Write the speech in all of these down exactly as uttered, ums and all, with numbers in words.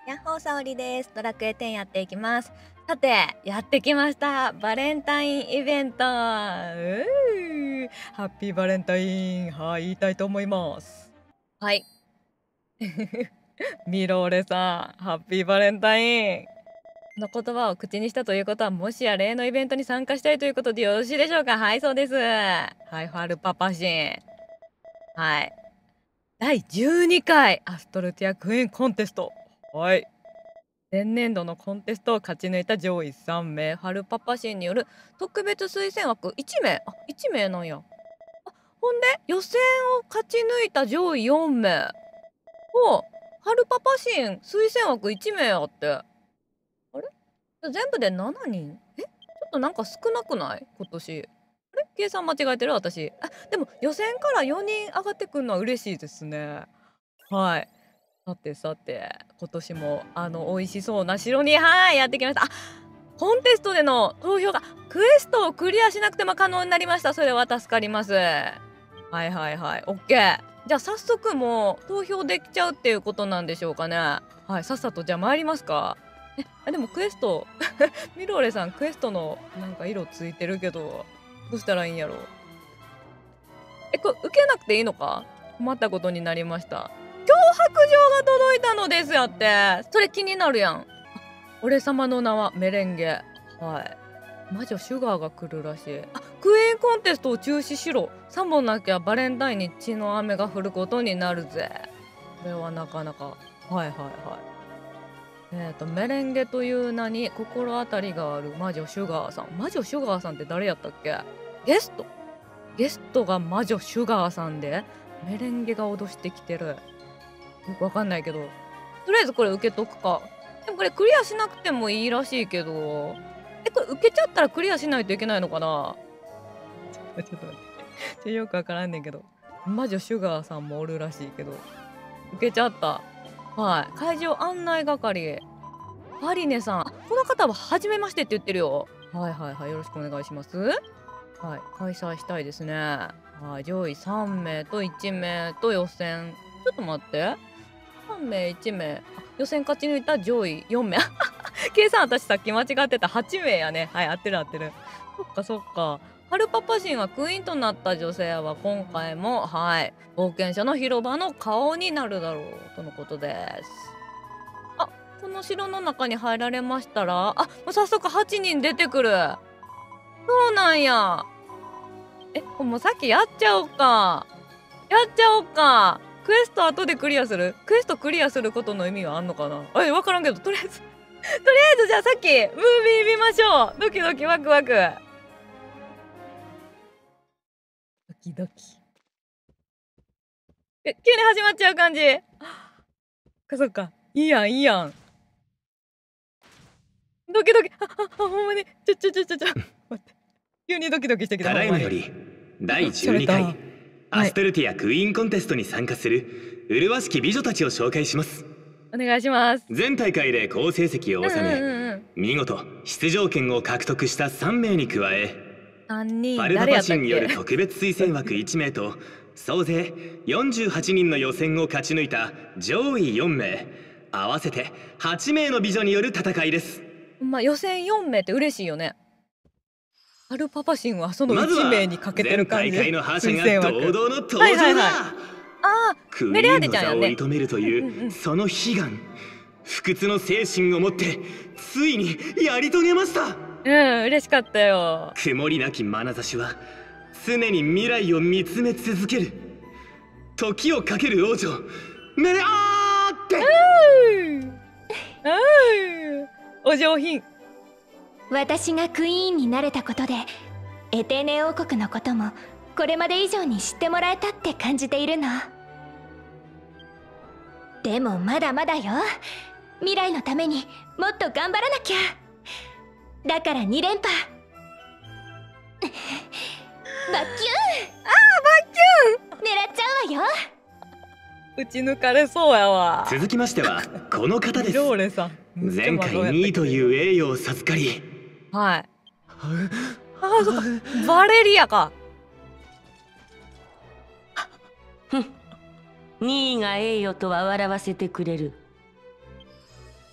やっほー、さおりです。ドラクエテンやっていきます。さて、やってきました。バレンタインイベント。うーハッピーバレンタイン。はい、言いたいと思います。はい。ミローレさん、ハッピーバレンタイン。の言葉を口にしたということは、もしや例のイベントに参加したいということでよろしいでしょうか。はい、そうです。はい、ファルパパシン。はい。だいじゅうにかいアストルティアクイーンコンテスト。はい。前年度のコンテストを勝ち抜いた上位さんめい、ファルパパシンによる特別推薦枠いちめい、あ、いちめいなんや。あ、ほんで予選を勝ち抜いた上位よんめいをファルパパシン推薦枠いちめいあって、あれ全部でしちにん。えちょっとなんか少なくない今年。あれ計算間違えてる私。あ、でも予選からよにん上がってくるのは嬉しいですね。はい。さてさて、今年もあの美味しそうな城に、はい、やってきました。あ、コンテストでの投票がクエストをクリアしなくても可能になりました。それは助かります。はいはいはい、オッケー。じゃあ早速もう投票できちゃうっていうことなんでしょうかね。はい、さっさとじゃあ参りますか。え、あでもクエストミローレさんクエストのなんか色ついてるけど、どうしたらいいんやろう。え、これ受けなくていいのか。困ったことになりました。脅迫状が届いたのですやって。それ気になるやん。俺様の名はメレンゲ。はい。魔女シュガーが来るらしい。あ、クイーンコンテストを中止しろ。さもなきゃバレンタインに血の雨が降ることになるぜ。これはなかなか。はいはいはい。えっとメレンゲという名に心当たりがある魔女シュガーさん。魔女シュガーさんって誰やったっけ。ゲストゲストが魔女シュガーさんでメレンゲが脅してきてる。よくわかんないけど、とりあえずこれ受けとくか。でもこれクリアしなくてもいいらしいけど、え、これ受けちゃったらクリアしないといけないのかな。ちょっと待って、よくわからんねんけど、魔女シュガーさんもおるらしいけど、受けちゃった。はい、会場案内係パリネさん。この方は初めましてって言ってるよ。はいはいはい、よろしくお願いします。はい、開催したいですね。はい、上位さんめいといちめいと予選。ちょっと待って、さんめいいちめい、あ、予選勝ち抜いた上位よんめい計算私さっき間違ってた。はちめいやね。はい、合ってる合ってる。そっかそっか。ハルパパシンはクイーンとなった女性は今回も、はい、冒険者の広場の顔になるだろうとのことです。あ、この城の中に入られましたら、あ、もう早速はちにん出てくる。そうなんや。え、もうさっきやっちゃおうか。やっちゃおうか。クエスト後でクリアする。クエストクリアすることの意味はあんのかな。え、分からんけど、とりあえずとりあえずじゃあさっきムービー見ましょう。ドキドキワクワク。ドキドキ。え、急に始まっちゃう感じ。そっか、いいやんいいやん。ドキドキ。あああ、ほんまにちょちょちょちょちょ待って、急にドキドキしてきた。 ただいまよりだいじゅうにかいアストルティアクイーンコンテストに参加する麗しき美女たちを紹介します。 お願いします。 前大会で好成績を収め、うんうんうん、見事出場権を獲得したさんめいに加え、 さんにんファルパパシンによる特別推薦枠いちめいと総勢よんじゅうはちにんの予選を勝ち抜いた上位よんめい、合わせてはちめいの美女による戦いです。 まあ予選よんめいって嬉しいよね。ハルパパシンはそのいちめいにかけてる感じ。 前大会の覇者が堂々の登場だ。 はいはいはい、ああ、メレアデちゃんやね。クイーンの座を射止めるという、うんうんうん、その悲願、不屈の精神を持ってついにやり遂げました。 うん、嬉しかったよ。 曇りなき眼差しは常に未来を見つめ続ける時をかける王女メレアーテ。 お上品。 私がクイーンになれたことでエテーネ王国のこともこれまで以上に知ってもらえたって感じているの。でもまだまだよ。未来のためにもっと頑張らなきゃ。だからに連覇バッキュン。ああ、バッキュン狙っちゃうわよ。 打ち抜かれそうやわ。 続きましてはこの方です。前回にいという栄誉を授かり、 はい。ああ、そっか、バレリアか。 ふん、にいが栄誉とは笑わせてくれる。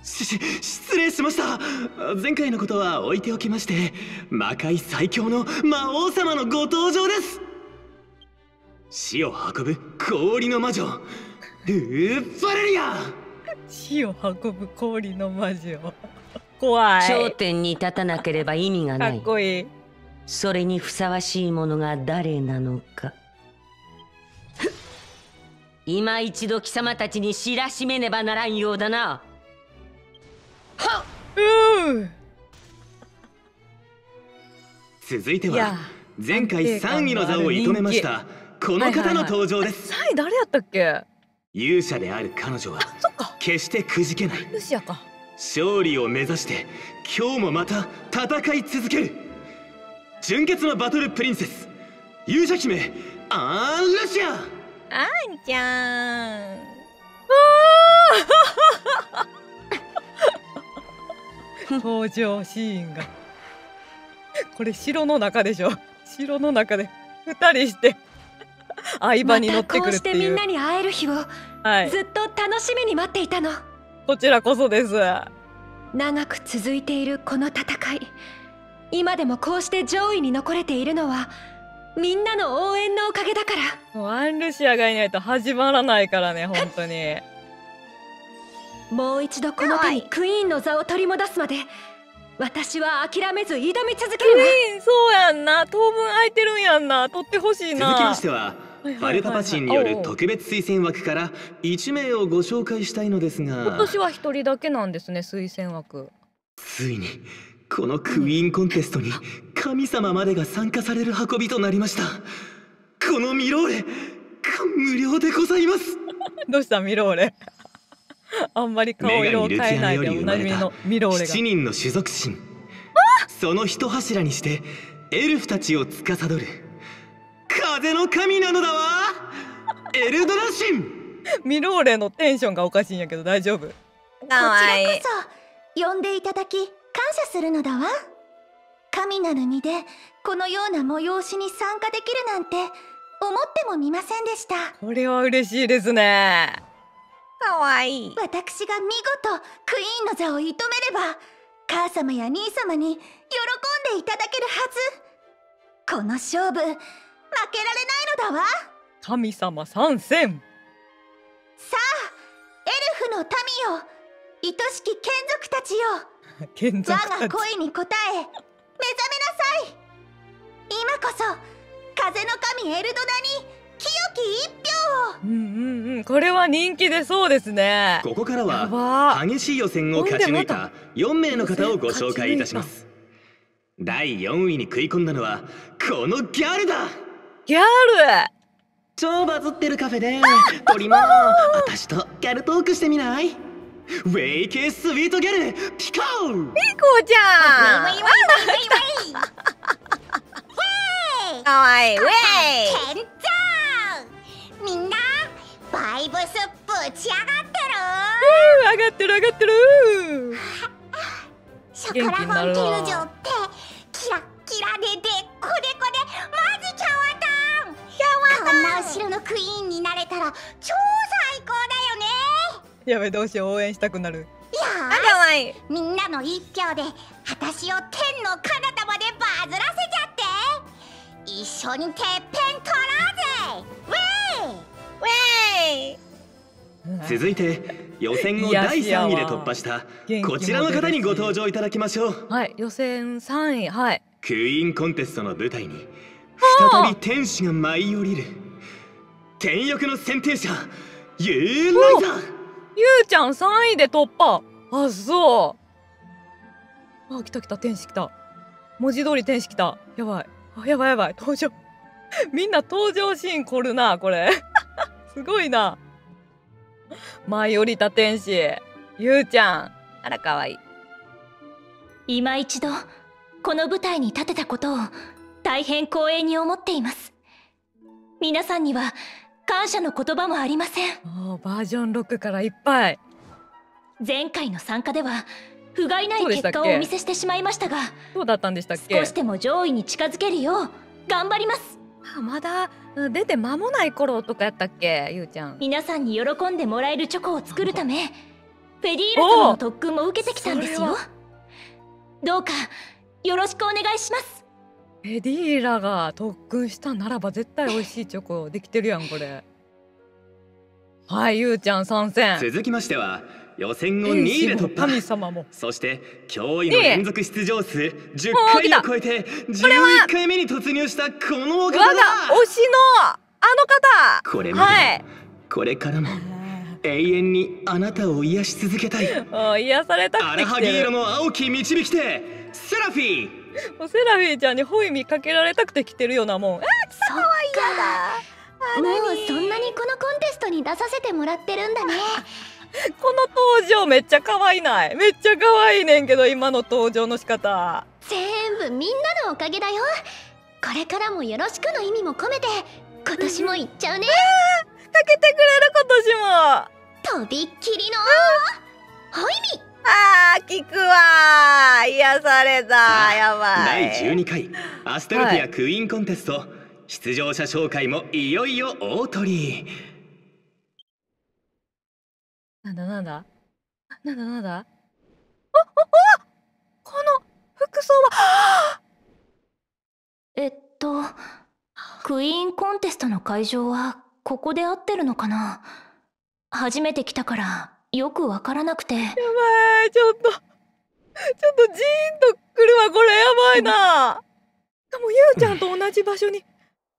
し失礼しました。前回のことは置いておきまして、魔界最強の魔王様のご登場です。死を運ぶ氷の魔女ルーファレリア。 死を運ぶ氷の魔女怖い。 頂点に立たなければ意味がかない。 っこいい。 それにふさわしいものが誰なのか今一度貴様たちに知らしめねばならんようだな。はっ。 うー続いていやは前回さんいの座を射止めましたこの方の登場です。 さんい誰やったっけ？ 勇者である彼女はそっか。 決してくじけない。 ルシアか。 勝利を目指して今日もまた戦い続ける純潔のバトルプリンセス勇者姫アン・ルシア。 あんちゃん。登場シーンがこれ城の中でしょ。城の中でふたりして相場に乗ってくるっていう、 またこうしてみんなに会える日をはい、 ずっと楽しみに待っていたの。 こちらこそです。 長く続いているこの戦い、今でもこうして上位に残れているのはみんなの応援のおかげだから。 もうアン・ルシアがいないと始まらないからね、本当に。 もう一度この手にクイーンの座を取り戻すまで私は諦めず挑み続けクるわ。 イーン、そうやんな。当分空いてるんやんな。取ってほしいな。 続きましてははいはいはいはいファルパパチンによる特別推薦枠からいち名をご紹介したいのです今が、 年は一人だけなんですね、推薦枠。 ついにこのクイーンコンテストに神様までが参加される運びとなりました。このミローレ無料でございます。 どうしたミローレあんまり顔色を変えないでおなじみのミローレが。 しちにんの種族神、その一柱にしてエルフたちを司る風の神なのだわエルドラ神。 ミローレのテンションがおかしいんやけど大丈夫？ こちらこそ呼んでいただき感謝するのだわ。神なる身でこのような催しに参加できるなんて思ってもみませんでした。 これは嬉しいですね。かわいい。 私が見事クイーンの座を射止めれば母様や兄様に喜んでいただけるはず。この勝負負けられないのだわ。 神様参戦。 さあエルフの民よ、愛しき眷属たちよ、 眷属我がたち。 声に応え目覚めなさい。今こそ風の神エルドナに清き一票を。 うんうんうん、これは人気でそうですね。 ここからやばはー激しい予選を勝ち抜いたよん名の方をご紹介いたします。だいよんいに食い込んだのはこのギャルだ。 ギャル。 超バズってるカフェでトリマー私とギャルトークしてみない？ウェイ系スイートギャルピコー。 ピコちゃん。 ウェイウェイウェイウェイウェイ。 かわいい。ウェイ。 ケンちゃん、みんなバイブスぶち上がってる。 上がってる上がってる。 ショコラフォンティル城ってキラッキラででっこでこでマジキャワタン。こんな後ろのクイーンになれたら超最高だよね。 やべ、どうしよう、応援したくなる。 よかわいい。 ーし、みんなの一票で私を天の彼方までバズらせちゃって。一緒にてっぺん取ろうぜ。ウェイウェイ。 続いて予選をだいさんいで突破したこちらの方にご登場いただきましょう。 はい、予選さんい。はい。 クイーンコンテストの舞台に再び天使が舞い降りる天翼の先艇者ユーライザー。 ゆうちゃんさんいで突破。あ、そうあ、来た来た、天使来た。文字通り天使来た。やばい、あ、やばいやばい、登場みんな登場シーン凝るな、これすごいな。舞い降りた天使ゆうちゃん、あらかわいい。 今一度この舞台に立てたことを大変光栄に思っています。皆さんには感謝の言葉もありません。 あー、バージョンろくからいっぱい。 前回の参加では不甲斐ない結そうでしたっけ果をお見せしてしまいましたが、 そうだったんでしたっけ？ 少しでも上位に近づけるよう頑張ります。 あ、まだうん出て間もない頃とかやったっけ、ゆうちゃん。 皆さんに喜んでもらえるチョコを作るためフェディーラ様の特訓も受けてきたんですよ。 おそれはどうかよろしくお願いします。 エディーラが特訓したならば絶対美味しいチョコできてるやんこれ。はい、ゆうちゃん参戦。 続きましては予選をにいで突破。 神様もそして驚異の連続出場数じゅっおーかいを超えてじゅういっかいめに突入したこのお方我がだ。 推しのあの方。 これまでも、 はいこれからも永遠にあなたを癒し続けたい。 あ癒されたアくてきてる。 ラハギ色の青き導き手セラフィー。 もうセラフィーちゃんにホイミかけられたくて来てるようなもん。あそっか。もうそんなにこのコンテストに出させてもらってるんだね。 この登場めっちゃ可愛いない。めっちゃ可愛いねんけど今の登場の仕方。 全部みんなのおかげだよ。これからもよろしくの意味も込めて今年も行っちゃうね。 かけてくれる今年も。 とびっきりのホイミ。 あー聞くわー。癒された。やばい。 だいじゅうにかいアストロティアクイーンコンテスト、出場者紹介もいよいよ大鳥。 なんだなんだなんだなんだ。あああこの服装はえっとクイーンコンテストの会場はここで合ってるのかな。初めて来たからよくわからなくて。 やばい。ちょっとちょっとジーンとくるわこれ。やばいな。しかもゆうちゃんと同じ場所に。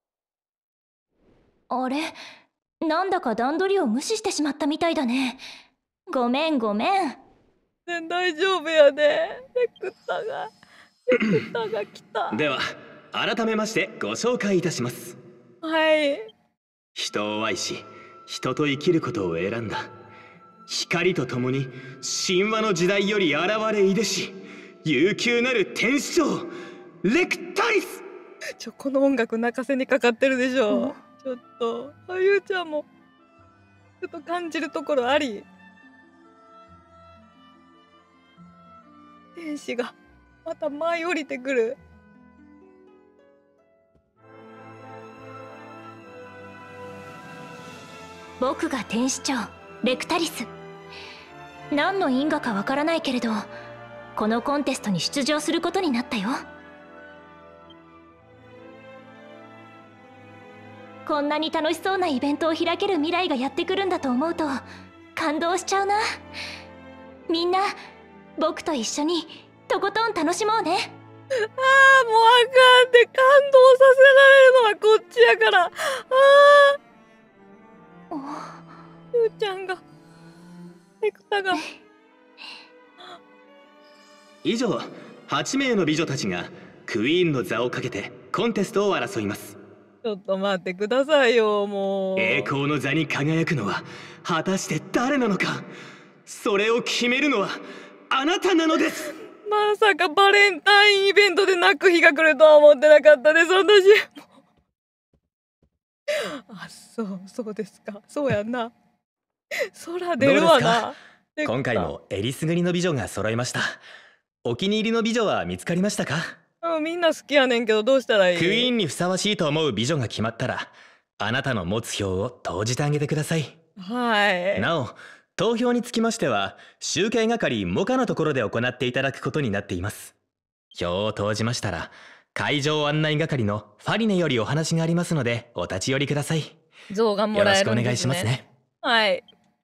あれ、なんだか段取りを無視してしまったみたいだね。ごめんごめん。 全然大丈夫やで。レクタがレクタが来た。 では改めましてご紹介いたします。 はい。 人を愛し人と生きることを選んだ、光とともに神話の時代より現れいでし悠久なる天使長レクタリス。 ちょこの音楽泣かせにかかってるでしょ。ちょっとあゆうちゃんもちょっと感じるところあり。天使がまた舞い降りてくる。 僕が天使長レクタリス。何の因果かわからないけれどこのコンテストに出場することになったよ。こんなに楽しそうなイベントを開ける未来がやってくるんだと思うと感動しちゃうな。みんな僕と一緒にとことん楽しもうね。 あーもうあかんで、感動させられるのはこっちやから。あおーゆうちゃんがレクタが以上はちめいの美女たちがクイーンの座をかけてコンテストを争います。 ちょっと待ってくださいよもう。 栄光の座に輝くのは果たして誰なのか。それを決めるのはあなたなのです。 まさかバレンタインイベントで泣く日が来るとは思ってなかったです私。あ、そうそうですか。そうやんな。空出るわな。レクタ今回もえりすぐりの美女が揃いました。お気に入りの美女は見つかりましたか？ うん、みんな好きやねんけどどうしたらいい？ クイーンにふさわしいと思う美女が決まったらあなたの持つ票を投じてあげてください。 はい。 なお投票につきましては集計係モカのところで行っていただくことになっています。票を投じましたら会場案内係のファリネよりお話がありますのでお立ち寄りください。 像がもよろしくおらえるんですね。 願いしますね。 はい。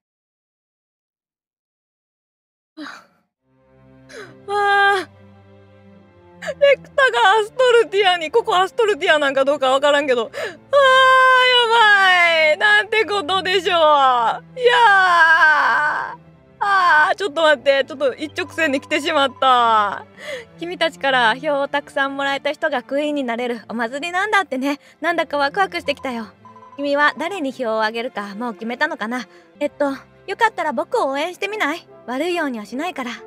ああ。レクタがアストルティアに、ここアストルティアなんかどうかわからんけど、ああやばい、なんてことでしょう。いやー、ああちょっと待って、ちょっと一直線に来てしまった。君たちから票をたくさんもらえた人がクイーンになれるお祭りなんだってね。なんだかワクワクしてきたよ。君は誰に票をあげるかもう決めたのかな？えっとよかったら僕を応援してみない？悪いようにはしないからね。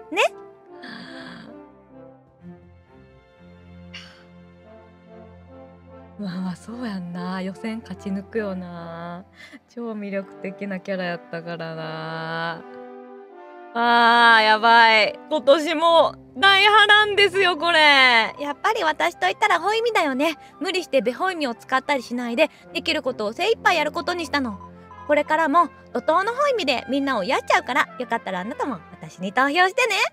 まあまあそうやんな。予選勝ち抜くよな。超魅力的なキャラやったからな。あーやばい。今年も大波乱ですよこれ。やっぱり私と言ったらホイミだよね。無理してベホイミを使ったりしないでできることを精一杯やることにしたの。 これからも怒涛のホイミでみんなを癒しちゃうから、よかったらあなたも私に投票してね。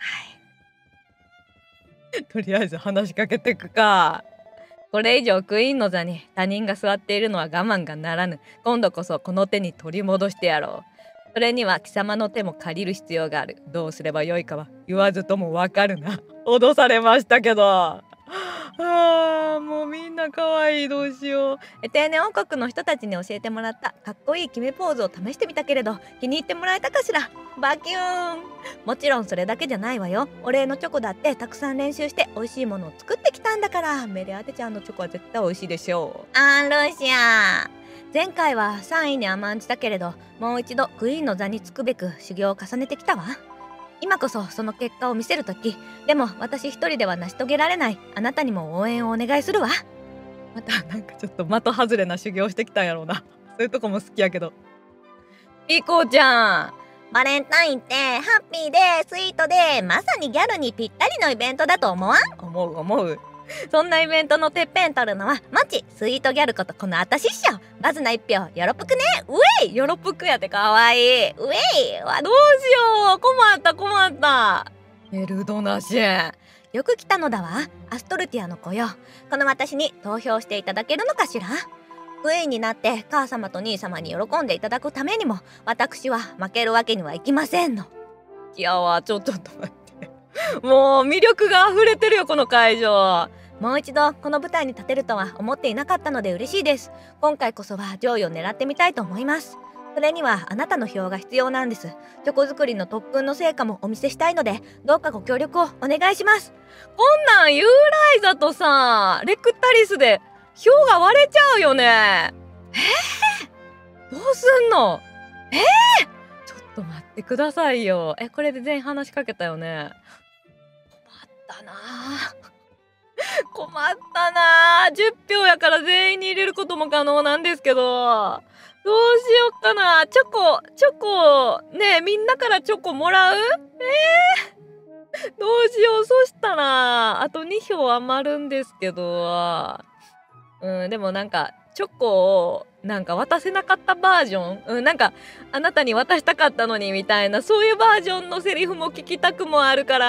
はいとりあえず話しかけてくか。これ以上クイーンの座に他人が座っているのは我慢がならぬ。今度こそこの手に取り戻してやろう。それには貴様の手も借りる必要がある。どうすればよいかは言わずともわかるな。脅されましたけど。あーもうみんな可愛い、どうしよう。え定年王国の人たちに教えてもらったかっこいい決めポーズを試してみたけれど、気に入ってもらえたかしら。バキューン。もちろんそれだけじゃないわよ。お礼のチョコだってたくさん練習して美味しいものを作ってきたんだから。メレアテちゃんのチョコは絶対美味しいでしょう。あーロシア、前回はさんいに甘んじたけれど、もう一度クイーンの座につくべく修行を重ねてきたわ。今こそその結果を見せる時。でも私一人では成し遂げられない。あなたにも応援をお願いするわ。またなんかちょっと的外れな修行してきたんやろうな。そういうとこも好きやけど。ピコちゃん、 バレンタインってハッピーでスイートでまさにギャルにぴったりのイベントだと思わん？ 思う思う。そんなイベントのてっぺん取るのはマチスイートギャルことこのあたしっしょ。まずな一票よろぷくね。 ウェイよろぷくやってかわいい。 ウェイわどうしよう、困った困った。エルドナシェン、 よく来たのだわ。アストルティアの子よ。この私に投票していただけるのかしら。クイーンになって母様と兄様に喜んでいただくためにも、私は負けるわけにはいきませんの。 いやわ、ちょちょっと待って。もう魅力が溢れてるよこの会場。 もう一度この舞台に立てるとは思っていなかったので嬉しいです。今回こそは上位を狙ってみたいと思います。それにはあなたの票が必要なんです。チョコ作りの特訓の成果もお見せしたいので、どうかご協力をお願いします。 こんなんユーライザとさレクタリスで票が割れちゃうよね。えー、どうすんの。えー、ちょっと待ってくださいよ。えこれで全員話しかけたよね。困ったな困ったな。じゅっぴょうやから全員に入れることも可能なんですけど、どうしよっかな。チョコチョコねえ、みんなからチョコもらう。えー、どうしよう。そしたらあとに票余るんですけど、うん、でもなんかチョコをなんか渡せなかったバージョン、うん、なんかあなたに渡したかったのにみたいな、そういうバージョンのセリフも聞きたくもあるから、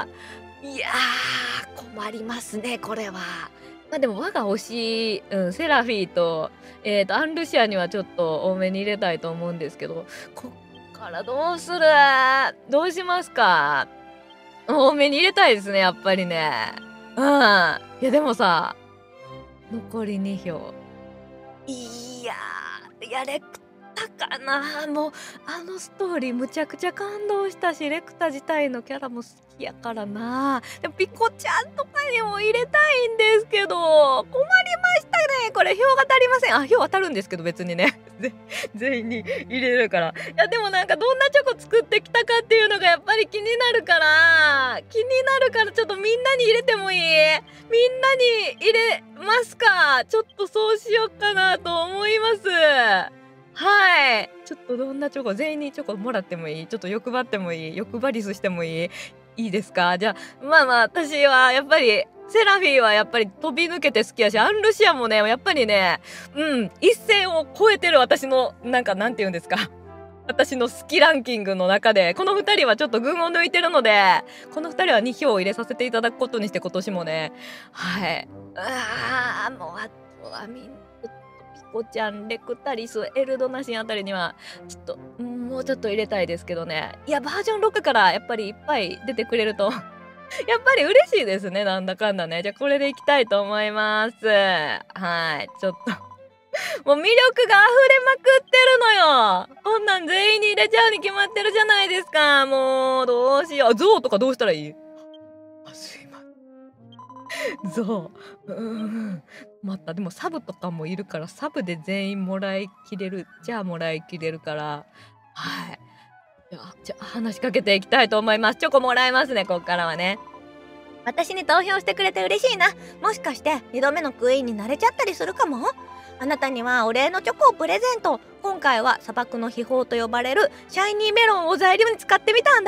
いやー困りますねこれは。まあでも我が推し、うん、セラフィーと、えーとアンルシアにはちょっと多めに入れたいと思うんですけど、こっからどうする。どうしますか。多めに入れたいですねやっぱりね。うん。いやでもさ、残りに票。いやーやれたかな。もうあのストーリーむちゃくちゃ感動したし、レクタ自体のキャラも好きやからな。でもピコちゃんとかにも入れたいんですけど、困りましたねこれ。票が足りません。あ、票当たるんですけど別にね全員に入れるから。いやでもなんかどんなチョコ作ってきたかっていうのがやっぱり気になるから気になるからちょっとみんなに入れてもいい？みんなに入れますか。ちょっとそうしようかなと思います。はい、ちょっとどんなチョコ、全員にチョコもらってもいい？ちょっと欲張ってもいい？欲張りすしてもいい？いいですか。じゃあまあまあ私はやっぱりセラフィーはやっぱり飛び抜けて好きやし、アンルシアもねやっぱりね、うん一線を超えてる。私のなんかなんて言うんですか、私の好きランキングの中でこのふたりはちょっと群を抜いてるので、このふたりはに票を入れさせていただくことにして、今年もね。はい。あーもうあとはみんなピコちゃん、レクタリス、エルドナシンあたりにはちょっともうちょっと入れたいですけどね。いやバージョンろくからやっぱりいっぱい出てくれるとやっぱり嬉しいですね、なんだかんだね。じゃあこれでいきたいと思います。はい、ちょっともう魅力が溢れまくってるのよ。こんなん全員に入れちゃうに決まってるじゃないですか。もうどうしよう。ゾウとかどうしたらいい？あ、すいません。ゾウ、うーん、またでもサブとかもいるから、サブで全員もらいきれるじゃあもらいきれるから、はい。じゃあ、じゃあ話しかけていきたいと思います。チョコもらえますねこっからはね。 私に投票してくれて嬉しいな。もしかしてにどめのクイーンになれちゃったりするかも。あなたにはお礼のチョコをプレゼント。今回は砂漠の秘宝と呼ばれるシャイニーメロンを材料に使ってみたんだ。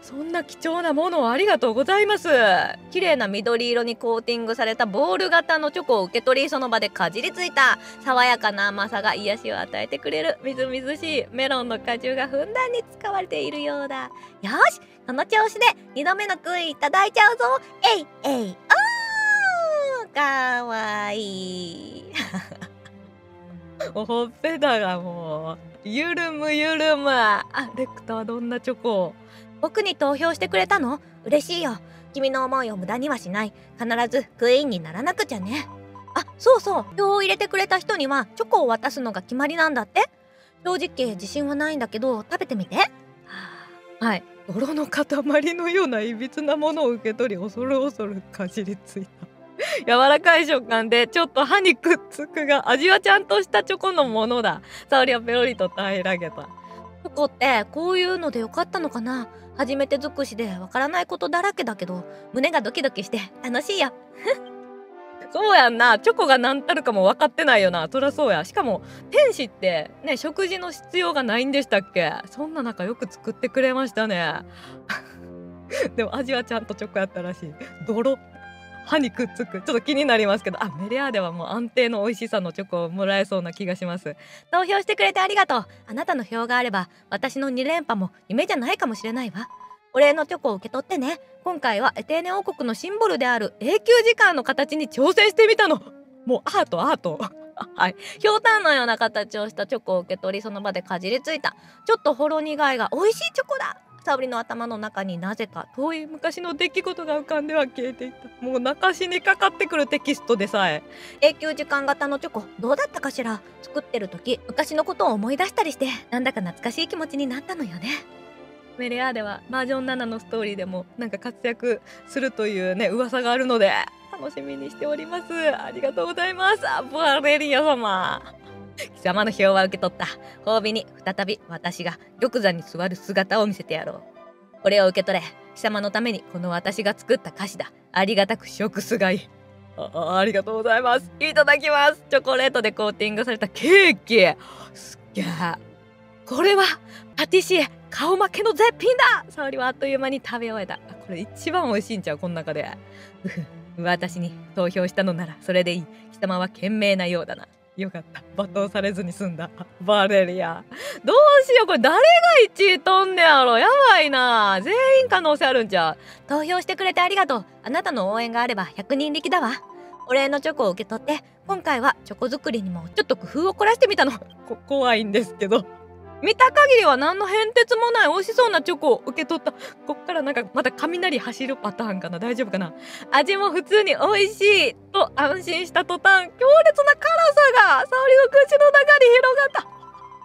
そんな貴重なものをありがとうございます。綺麗な緑色にコーティングされたボール型のチョコを受け取り、その場でかじりついた。爽やかな甘さが癒しを与えてくれる。みずみずしいメロンの果汁がふんだんに使われているようだ。よし、この調子でにどめの杭いただいちゃうぞ。えいえいおー、かわいいおほっぺたがもうゆるむゆるむ。あ、レクタはどんなチョコを？僕に投票してくれたの？嬉しいよ。君の思いを無駄にはしない。必ずクイーンにならなくちゃね。あ、そうそう。票を入れてくれた人にはチョコを渡すのが決まりなんだって。正直自信はないんだけど食べてみて。はあ、はい。泥の塊のようないびつなものを受け取り、恐る恐るかじりついた。柔らかい食感でちょっと歯にくっつくが、味はちゃんとしたチョコのものだ。沙織はペロリと平らげた。チョコってこういうのでよかったのかな。初めて尽くしでわからないことだらけだけど、胸がドキドキして楽しいよそうやんな。チョコが何たるかも分かってないよな。そりゃそうや。しかも天使ってね、食事の必要がないんでしたっけ？そんな中よく作ってくれましたねでも味はちゃんとチョコやったらしい。泥歯にくっつく。ちょっと気になりますけど、あ、メレアではもう安定の美味しさのチョコをもらえそうな気がします。投票してくれてありがとう。あなたの票があれば私のに連覇も夢じゃないかもしれないわ。お礼のチョコを受け取ってね。今回はエテーネ王国のシンボルである永久時間の形に挑戦してみたの。もうアートアートはい、ひょうたんのような形をしたチョコを受け取り、その場でかじりついた。ちょっとほろ苦いが美味しいチョコだ。沙織の頭の中になぜか遠い昔の出来事が浮かんでは消えていた。もう泣かしにかかってくるテキストでさえ。永久時間型のチョコどうだったかしら。作ってる時昔のことを思い出したりして、なんだか懐かしい気持ちになったのよね。メレアではバージョンななのストーリーでもなんか活躍するというね噂があるので楽しみにしております。ありがとうございます。バレリア様、貴様の票は受け取った。褒美に再び私が玉座に座る姿を見せてやろう。これを受け取れ。貴様のためにこの私が作った菓子だ。ありがたく食すがいい。あ, ありがとうございます。いただきます。チョコレートでコーティングされたケーキ、すっげえ。これはパティシエ顔負けの絶品だ。沙織はあっという間に食べ終えた。これ一番美味しいんちゃうこの中で。私に投票したのならそれでいい。貴様は賢明なようだな。よかった。罵倒されずに済んだ。バレリア。どうしよう。これ誰がいちいとんねやろ。やばいな。全員可能性あるんちゃう。投票してくれてありがとう。あなたの応援があればひゃくにん力だわ。お礼のチョコを受け取って、今回はチョコ作りにもちょっと工夫を凝らしてみたの。こ怖いんですけど。見た限りは何の変哲もない美味しそうなチョコを受け取った。こっからなんかまた雷走るパターンかな。大丈夫かな。味も普通に美味しいと安心した途端、強烈な辛さが沙織の口の中に広がった。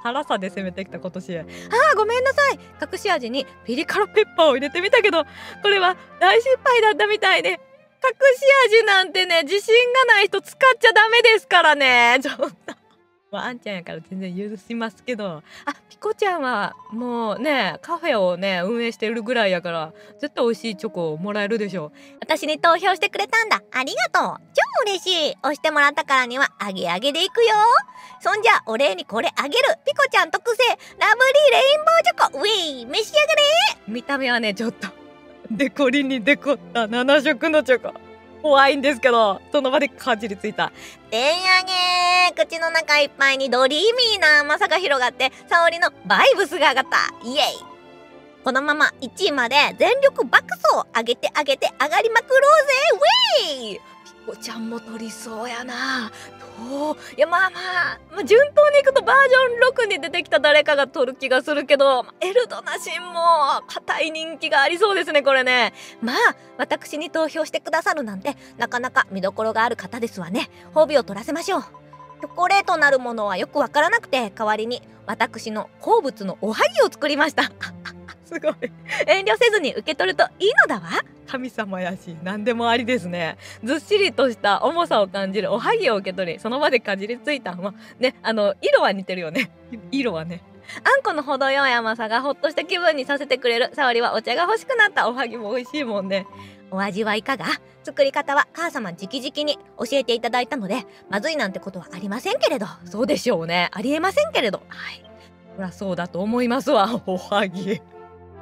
辛さで攻めてきた今年。ああ、ごめんなさい。隠し味にピリ辛ペッパーを入れてみたけど、これは大失敗だったみたいで、隠し味なんてね、自信がない人使っちゃダメですからね。ちょっとまあ、あんちゃんやから全然許しますけど、あ、ピコちゃんはもうねカフェをね運営してるぐらいやから絶対美味しいチョコをもらえるでしょう。私に投票してくれたんだ。ありがとう。超嬉しい。押してもらったからにはあげあげでいくよ。そんじゃお礼にこれあげる。ピコちゃん特製ラブリーレインボーチョコ、ウェイ召し上がれ。見た目はねちょっとデコリにデコったなな色のチョコ、怖いんですけどその場でかじりついた。てんやげー。口の中いっぱいにドリーミーな甘さが広がって沙織のバイブスが上がった。イエイ。このままいちいまで全力爆走上げて上げて上がりまくろうぜ。ウェイ。ピコちゃんも取りそうやな。どういやまあまあ、まあ、順当にいくとバージョンろくに出てきた誰かが取る気がするけど、エルドナシンも固い人気がありそうですねこれね。まあ私に投票してくださるなんてなかなか見どころがある方ですわね。褒美を取らせましょう。チョコレートなるものはよくわからなくて、代わりに私の好物のおはぎを作りました。すごい。遠慮せずに受け取るといいのだわ。神様やし何でもありですね。ずっしりとした重さを感じるおはぎを受け取り、その場でかじりついた。まね、あの色は似てるよね。色はね。あんこの程よい甘さがほっとした気分にさせてくれる。沙織はお茶が欲しくなった。おはぎも美味しいもんね。お味はいかが？作り方は母様直々に教えていただいたので、まずいなんてことはありませんけれど。そうでしょうね。ありえませんけれど。はい。そりゃそうだと思いますわ。おはぎ。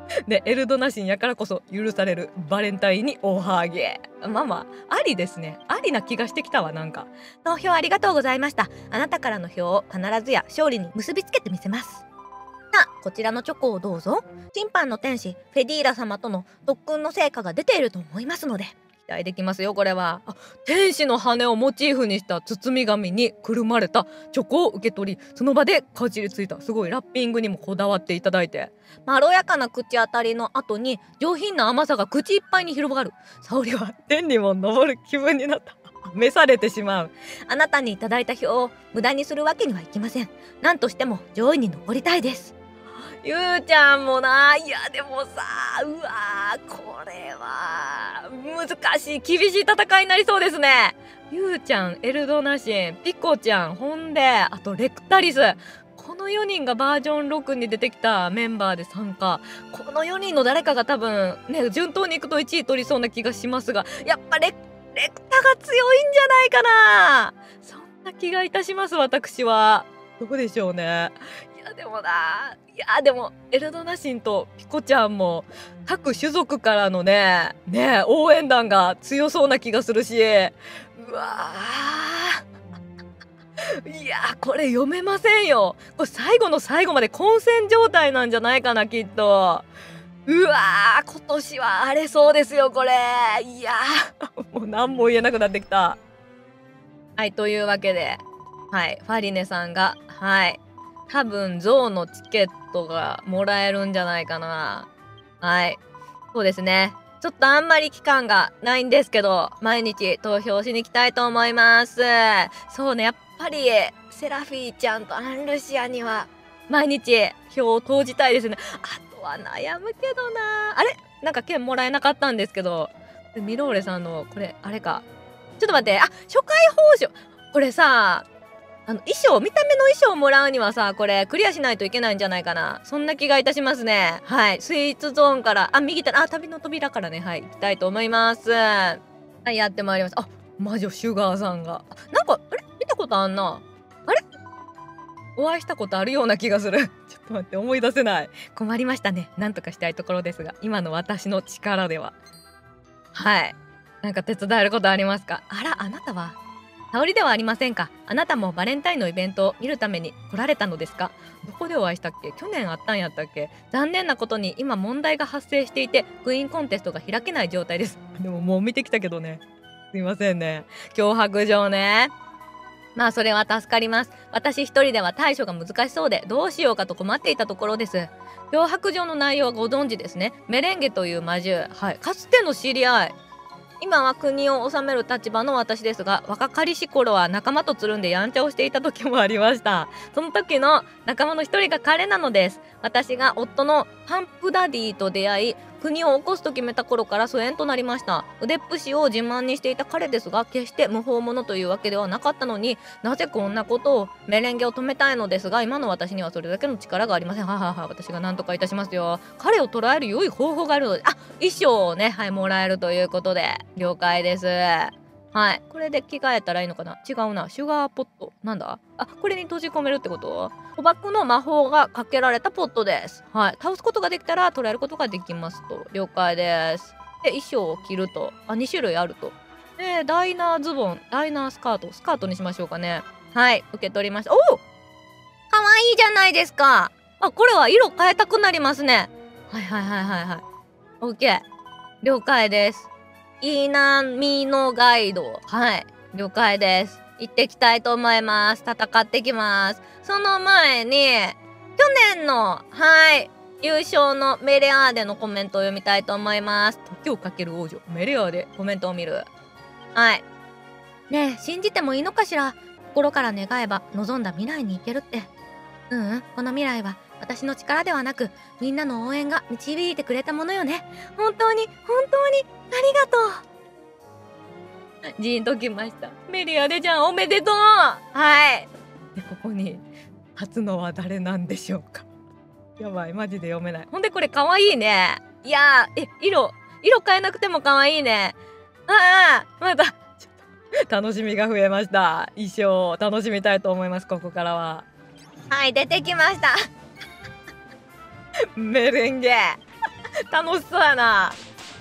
でエルドナシンやからこそ許されるバレンタインにおはげ。まあまあありですね。ありな気がしてきたわ。なんか投票ありがとうございました。あなたからの票を必ずや勝利に結びつけてみせます。さあこちらのチョコをどうぞ。審判の天使フェディーラ様との特訓の成果が出ていると思いますので期待できますよ。これはあ天使の羽をモチーフにした包み紙にくるまれたチョコを受け取りその場でかじりついた。すごいラッピングにもこだわっていただいてまろやかな口当たりの後に上品な甘さが口いっぱいに広がる。沙織は天にも昇る気分になった。召されてしまう。あなたにいただいた票を無駄にするわけにはいきません。何としても上位に上りたいです。ゆうちゃんもな。いやでもさうわーこれは難しい厳しい戦いになりそうですね。ゆうちゃんエルドナシンピコちゃんほんであとレクタリスこのよにんがバージョンろくに出てきたメンバーで参加。このよにんの誰かが多分ね順当にいくといちい取りそうな気がしますがやっぱレレクタが強いんじゃないかな。そんな気がいたします私は。どうでしょうね。いやでもないやでもエルドナシンとピコちゃんも各種族からのねね応援団が強そうな気がするしうわーいやこれ読めませんよ。これ最後の最後まで混戦状態なんじゃないかなきっと。うわー今年は荒れそうですよこれ。いやもう何も言えなくなってきた。はいというわけではいファリネさんがはい多分ゾウのチケットがもらえるんじゃないかな。はいそうですね。ちょっとあんまり期間がないんですけど毎日投票しに行きたいと思います。そうねやっぱりセラフィーちゃんとアンルシアには毎日票を投じたいですね。あとは悩むけどな。あれなんか券もらえなかったんですけどミローレさんのこれあれかちょっと待ってあ初回報奨これさあの衣装見た目の衣装をもらうにはさこれクリアしないといけないんじゃないかな。そんな気がいたしますね。はいスイーツゾーンからあ右手あ旅の扉からねはい行きたいと思います。はいやってまいります。あ魔女シュガーさんがなんかあれ見たことあんな。あれお会いしたことあるような気がする。ちょっと待って思い出せない。困りましたね。なんとかしたいところですが今の私の力でははいなんか手伝えることありますか。あらあなたは沙織ではありませんか。あなたもバレンタインのイベントを見るために来られたのですか。どこでお会いしたっけ。去年あったんやったっけ。残念なことに今問題が発生していてクイーンコンテストが開けない状態です。でももう見てきたけどねすいませんね。脅迫状ね。まあそれは助かります。私一人では対処が難しそうでどうしようかと困っていたところです。脅迫状の内容はご存知ですね。メレンゲという魔獣はいかつての知り合い。今は国を治める立場の私ですが若かりし頃は仲間とつるんでやんちゃをしていた時もありました。その時の仲間の一人が彼なのです。私が夫のパンプダディと出会い国を起こすと決めた頃から疎遠となりました。腕っぷしを自慢にしていた彼ですが決して無法者というわけではなかったのになぜこんなことを。メレンゲを止めたいのですが今の私にはそれだけの力がありません。ははは私が何とかいたしますよ。彼を捕らえる良い方法があるのであ衣装をねはいもらえるということで了解です。はいこれで着替えたらいいのかな。違うなシュガーポットなんだあこれに閉じ込めるってこと捕獲の魔法がかけられたポットです。はい倒すことができたら捕らえることができますと了解です。で衣装を着るとあに種類あるとでダイナーズボンダイナースカートスカートにしましょうかね。はい受け取りました。おおかわいいじゃないですか。あこれは色変えたくなりますね。はいはいはいはいはい OK 了解です。イナミのガイドはい了解です。行ってきたいと思います。戦ってきます。その前に去年のはい優勝のメレアーデのコメントを読みたいと思います。時をかける王女メレアーデコメントを見る。はいねえ信じてもいいのかしら。心から願えば望んだ未来に行けるって。ううんこの未来は私の力ではなくみんなの応援が導いてくれたものよね。本当に本当にありがとう。ジーンときました。メリアデちゃんおめでとう。はいでここに立つのは誰なんでしょうか。やばいマジで読めない。ほんでこれかわいいね。いやーえ色色変えなくてもかわいいね。ああまたちょっと楽しみが増えました。衣装を楽しみたいと思います。ここからははい出てきましたメレンゲ楽しそうやな。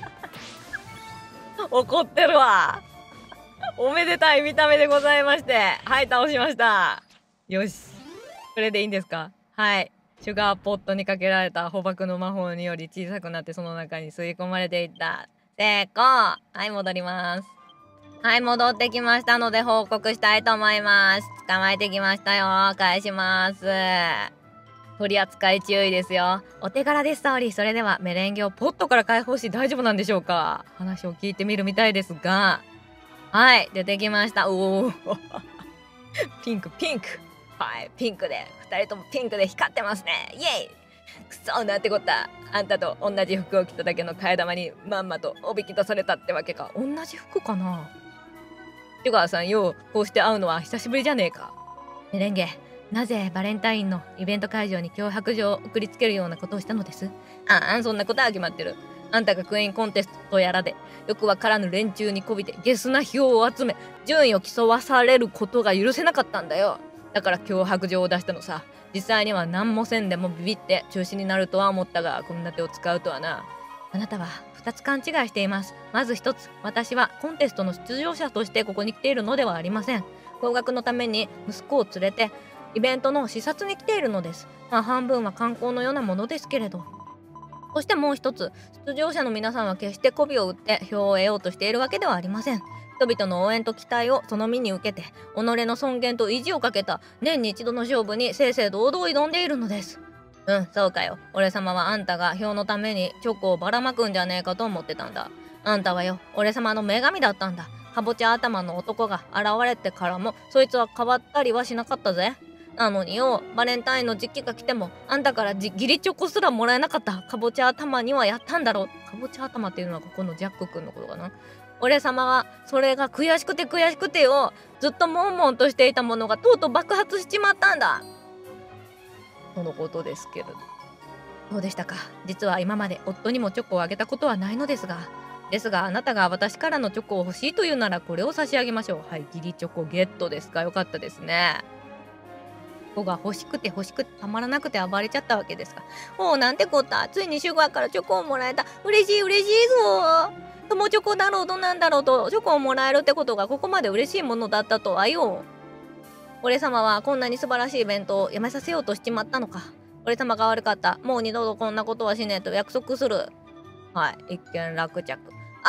怒ってるわ。おめでたい見た目でございまして、はい、倒しました。よし、これでいいんですか？はい、シュガーポットにかけられた捕獲の魔法により小さくなってその中に吸い込まれていった。成功。はい、戻ります。はい、戻ってきましたので報告したいと思います。捕まえてきましたよ。返します。取り扱い注意ですよ。お手柄です、沙織。それではメレンゲをポットから解放し大丈夫なんでしょうか？話を聞いてみるみたいですが、はい、出てきました。おおピンクピンク。はい、ピンクでふたりともピンクで光ってますね。イエイ。くそ、なんてこった。あんたと同じ服を着ただけの替え玉にまんまとおびき出されたってわけか。同じ服かな。シュガーさんよ、こうして会うのは久しぶりじゃねえか。メレンゲ、なぜバレンタインのイベント会場に脅迫状を送りつけるようなことをしたのです？ああ、そんなことは決まってる。あんたがクイーンコンテストやらでよくわからぬ連中にこびてゲスな票を集め順位を競わされることが許せなかったんだよ。だから脅迫状を出したのさ。実際には何もせんでもビビって中止になるとは思ったが、こんな手を使うとはな。あなたはふたつ勘違いしています。まずひとつ、私はコンテストの出場者としてここに来ているのではありません。高額のために息子を連れてイベントの視察に来ているのです。まあ半分は観光のようなものですけれど。そしてもう一つ、出場者の皆さんは決して媚びを売って票を得ようとしているわけではありません。人々の応援と期待をその身に受けて、己の尊厳と意地をかけた年に一度の勝負に正々堂々挑んでいるのです。うん、そうかよ。俺様はあんたが票のためにチョコをばらまくんじゃねえかと思ってたんだ。あんたはよ、俺様の女神だったんだ。かぼちゃ頭の男が現れてからもそいつは変わったりはしなかったぜ。なのによ、バレンタインの時期が来てもあんたからじ義理チョコすらもらえなかったかぼちゃ頭にはやったんだろう。かぼちゃ頭っていうのはここのジャック君のことかな。俺様はそれが悔しくて悔しくてよ、ずっと悶々としていたものがとうとう爆発しちまったんだ。とのことですけれど。そうでしたか。実は今まで夫にもチョコをあげたことはないのですがですがあなたが私からのチョコを欲しいというならこれを差し上げましょう。はい、義理チョコゲットですか。よかったですね。チョコが欲しくて欲しくてたまらなくて暴れちゃったわけですか。おう、なんてこった。ついにシュガーからチョコをもらえた。嬉しい嬉しいぞ。友チョコだろうとなんだろうとチョコをもらえるってことがここまで嬉しいものだったとはよ。俺様はこんなに素晴らしいイベントをやめさせようとしちまったのか。俺様が悪かった。もう二度とこんなことはしねえと約束する。はい、一件落着。あり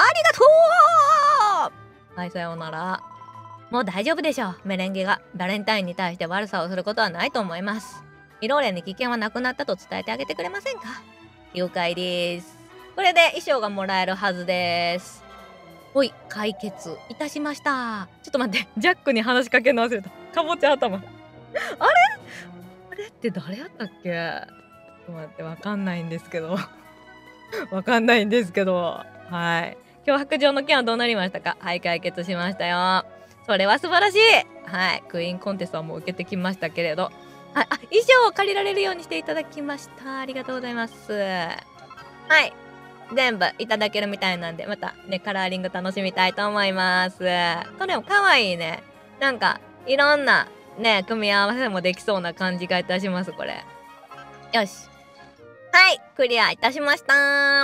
がとう。はい、さようなら。もう大丈夫でしょう。メレンゲがバレンタインに対して悪さをすることはないと思います。ミローレンに危険はなくなったと伝えてあげてくれませんか。了解です。これで衣装がもらえるはずです。ほい、解決いたしました。ちょっと待って、ジャックに話しかけるの忘れた。かぼちゃ頭あれあれって誰やったっけ。ちょっと待って、わかんないんですけどわかんないんですけど、はい、脅迫状の件はどうなりましたか。はい、解決しましたよ。それは素晴らしい。はい、クイーンコンテストはもう受けてきましたけれど、あ、あ、衣装を借りられるようにしていただきました。ありがとうございます。はい、全部いただけるみたいなんで、またね、カラーリング楽しみたいと思います。これもかわいいね。なんかいろんなね組み合わせもできそうな感じがいたします。これよし、はい、クリアいたしました。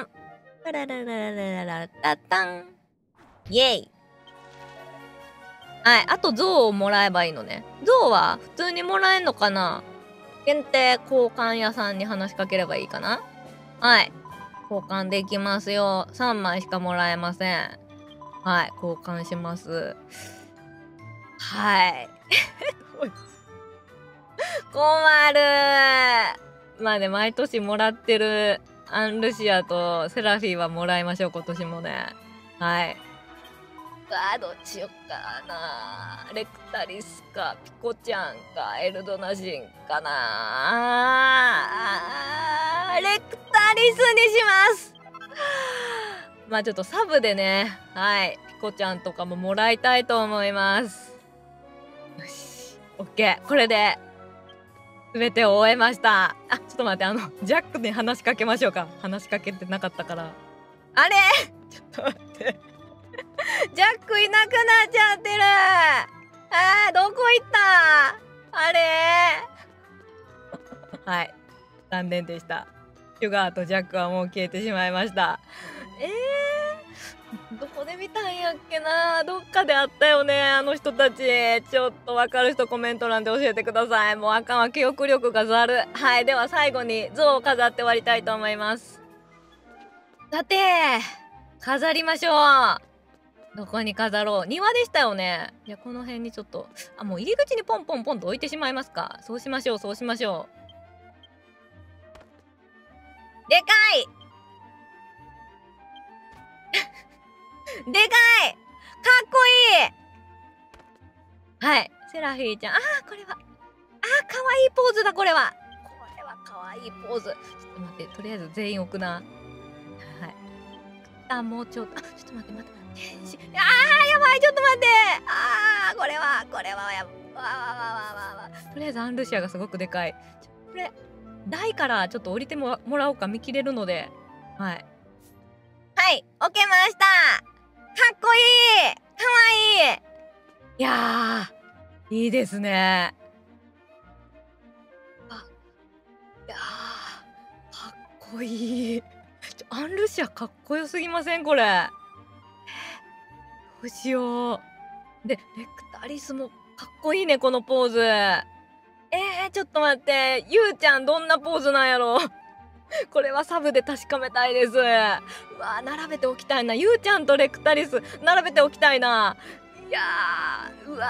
ララララララララタタン、イエイ。はい、あと像をもらえばいいのね。像は普通にもらえんのかな。限定交換屋さんに話しかければいいかな。はい、交換できますよ。さんまいしかもらえません。はい、交換します。はい困る。まあね、毎年もらってるアンルシアとセラフィーはもらいましょう、今年もね。はい、あ、どっちよっかな。レクタリスかピコちゃんかエルドナジンかな。レクタリスにします。まあちょっとサブでね、はい、ピコちゃんとかももらいたいと思います。よし、オッケー。これで全てを終えました。あ、ちょっと待って、あのジャックに話しかけましょうか。話しかけてなかったから。あれちょっと待ってジャックいなくなっちゃってる。あー、どこ行った。あれはい、残念でした。 シュガーとジャックはもう消えてしまいました。えー、どこで見たんやっけな。どっかであったよね、あの人たち。ちょっとわかる人コメント欄で教えてください。もうあかんわ、記憶力がざる。はい、では最後に像を飾って終わりたいと思います。さて、飾りましょう。どこに飾ろう。庭でしたよね。いや、この辺にちょっと、あ、もう入り口にポンポンポンと置いてしまいますか。そうしましょう、そうしましょう。でかいでかい、かっこいい。はい、セラフィーちゃん。あー、これは、あー、かわいいポーズだ、これは。これはかわいいポーズ。ちょっと待って、とりあえず全員置くな。はい。あ、もうちょっと、あ、ちょっと待って待って。天使、あー、やばい、ちょっと待って。あー、これは、これはやば、わわわわわわ。とりあえずアンルシアがすごくでかい。ちょこれ、台からちょっと降りてももらおうか、見切れるので。はい。はい、置けました。かっこいい、かわいい。いやー、いいですね。あ、いやー、かっこいい。ちょ、アンルシアかっこよすぎませんこれ。どうしよう。で、レクタリスもかっこいいね、このポーズ。えー、ちょっと待って、ゆうちゃんどんなポーズなんやろ。これはサブで確かめたいです。うわー、並べておきたいな。ゆうちゃんとレクタリス並べておきたいな。いやー、うわ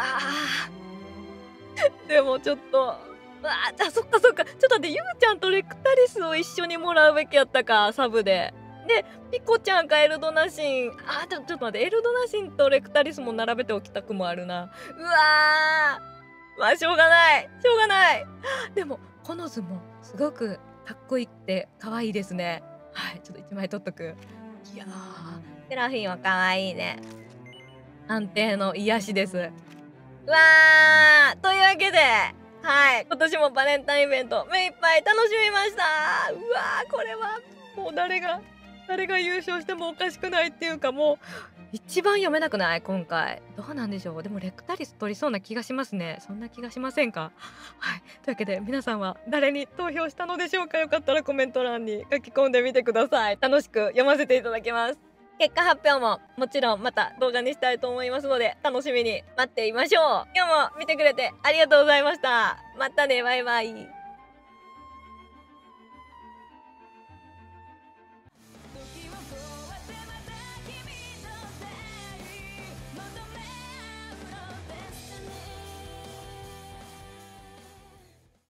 ーでもちょっと、うわー、じゃあそっかそっか、ちょっと待って、ゆうちゃんとレクタリスを一緒にもらうべきやったか、サブで。で、ピコちゃんかエルドナシン。あー、ちょ、ちょっと待って、エルドナシンとレクタリスも並べておきたくもあるな。うわー、まあしょうがない、しょうがない。でもこの図もすごくかっこいいって可愛いですね。はい、ちょっと一枚取っとく。いやー、セラフィンは可愛いね。安定の癒しです。うわー、というわけで、はい、今年もバレンタインイベント目いっぱい楽しみました。うわー、これはもう誰が誰が優勝してもおかしくないっていうか、もう一番読めなくない今回。どうなんでしょう。でもレクタリス取りそうな気がしますね。そんな気がしませんか。はい、というわけで皆さんは誰に投票したのでしょうか。よかったらコメント欄に書き込んでみてください。楽しく読ませていただきます。結果発表ももちろんまた動画にしたいと思いますので、楽しみに待っていましょう。今日も見てくれてありがとうございました。またね、バイバイ。